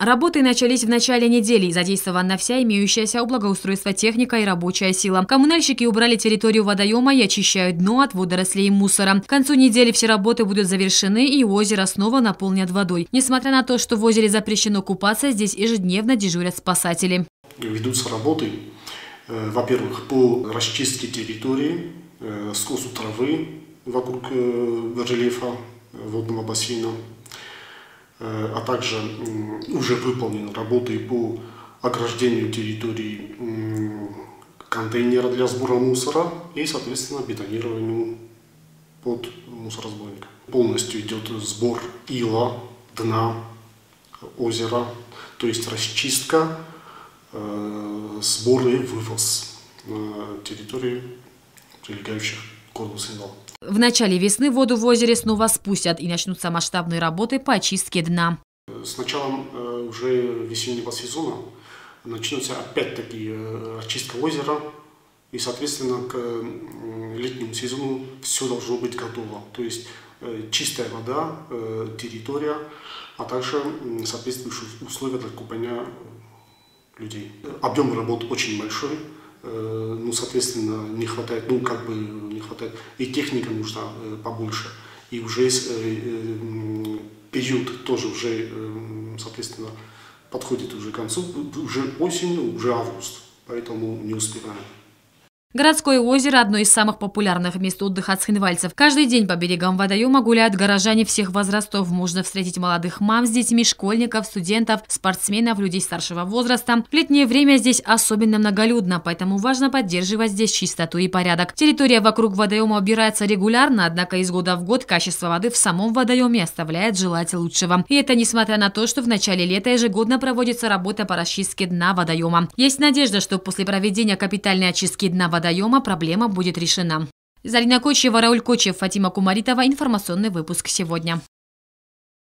Работы начались в начале недели. Задействована вся имеющаяся у благоустройства техника и рабочая сила. Коммунальщики убрали территорию водоема и очищают дно от водорослей и мусора. К концу недели все работы будут завершены и озеро снова наполнят водой. Несмотря на то, что в озере запрещено купаться, здесь ежедневно дежурят спасатели. Ведутся работы, во-первых, по расчистке территории, скосу травы вокруг рельефа водного бассейна, а также уже выполнены работы по ограждению территории контейнера для сбора мусора и, соответственно, бетонированию под мусоросборник. Полностью идет сбор ила, дна озера, то есть расчистка, сбор и вывоз на территории прилегающих к Ордусинвал. В начале весны воду в озере снова спустят и начнутся масштабные работы по очистке дна. С началом уже весеннего сезона начнется опять-таки очистка озера, и, соответственно, к летнему сезону все должно быть готово. То есть чистая вода, территория, а также соответствующие условия для купания людей. Объем работ очень большой. Ну, соответственно, не хватает, и техника нужна побольше, и уже период тоже уже, соответственно, подходит уже к концу, уже осень, уже август, поэтому не успеваем. Городское озеро – одно из самых популярных мест отдыха цхинвальцев. Каждый день по берегам водоема гуляют горожане всех возрастов. Можно встретить молодых мам с детьми, школьников, студентов, спортсменов, людей старшего возраста. В летнее время здесь особенно многолюдно, поэтому важно поддерживать здесь чистоту и порядок. Территория вокруг водоема убирается регулярно, однако из года в год качество воды в самом водоеме оставляет желать лучшего. И это несмотря на то, что в начале лета ежегодно проводится работа по расчистке дна водоема. Есть надежда, что после проведения капитальной очистки дна водоема проблема будет решена. Зарина Кочева, Рауль Кочев, Фатима Кумаритова. Информационный выпуск сегодня.